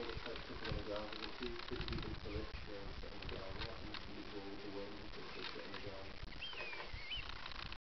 that sits on the ground, and you see pretty people pillage sit on the ground. What happens to people, the ones that sit on the ground?